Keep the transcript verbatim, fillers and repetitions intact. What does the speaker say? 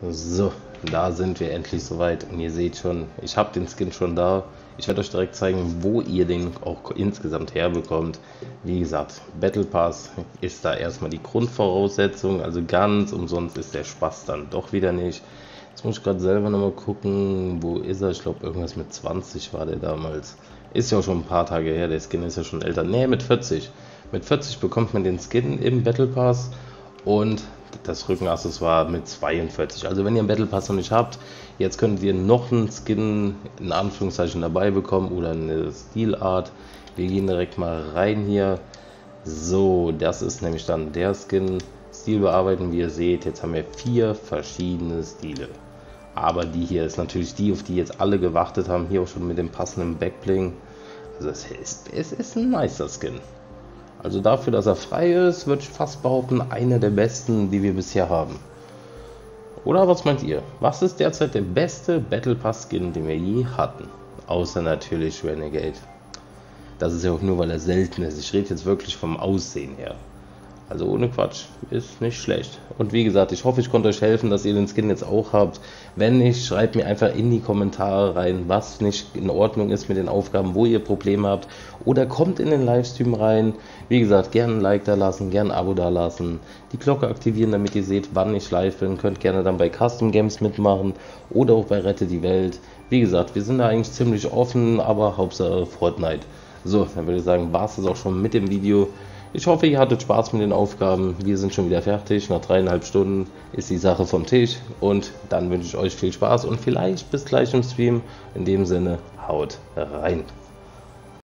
So, da sind wir endlich soweit und ihr seht schon, ich habe den Skin schon da. Ich werde euch direkt zeigen, wo ihr den auch insgesamt herbekommt. Wie gesagt, Battle Pass ist da erstmal die Grundvoraussetzung, also ganz umsonst ist der Spaß dann doch wieder nicht. Jetzt muss ich gerade selber nochmal gucken, wo ist er? Ich glaube irgendwas mit zwanzig war der damals. Ist ja auch schon ein paar Tage her, der Skin ist ja schon älter. Ne, mit vierzig. Mit vierzig bekommt man den Skin im Battle Pass und das Rückenaccessoire mit zweiundvierzig. Also wenn ihr einen Battle Pass noch nicht habt, jetzt könnt ihr noch einen Skin in Anführungszeichen dabei bekommen oder eine Stilart. Wir gehen direkt mal rein hier. So, das ist nämlich dann der Skin. Stil bearbeiten, wie ihr seht. Jetzt haben wir vier verschiedene Stile. Aber die hier ist natürlich die, auf die jetzt alle gewartet haben. Hier auch schon mit dem passenden Backbling. Also es ist, es ist ein nicer Skin. Also dafür, dass er frei ist, würde ich fast behaupten, einer der besten, die wir bisher haben. Oder was meint ihr? Was ist derzeit der beste Battle Pass Skin, den wir je hatten? Außer natürlich Renegade. Das ist ja auch nur, weil er selten ist. Ich rede jetzt wirklich vom Aussehen her. Also ohne Quatsch, ist nicht schlecht. Und wie gesagt, ich hoffe, ich konnte euch helfen, dass ihr den Skin jetzt auch habt. Wenn nicht, schreibt mir einfach in die Kommentare rein, was nicht in Ordnung ist mit den Aufgaben, wo ihr Probleme habt. Oder kommt in den Livestream rein. Wie gesagt, gerne ein Like da lassen, gerne ein Abo da lassen. Die Glocke aktivieren, damit ihr seht, wann ich live bin. Könnt gerne dann bei Custom Games mitmachen oder auch bei Rette die Welt. Wie gesagt, wir sind da eigentlich ziemlich offen, aber Hauptsache Fortnite. So, dann würde ich sagen, war es das auch schon mit dem Video. Ich hoffe, ihr hattet Spaß mit den Aufgaben. Wir sind schon wieder fertig. Nach dreieinhalb Stunden ist die Sache vom Tisch. Und dann wünsche ich euch viel Spaß und vielleicht bis gleich im Stream. In dem Sinne, haut rein.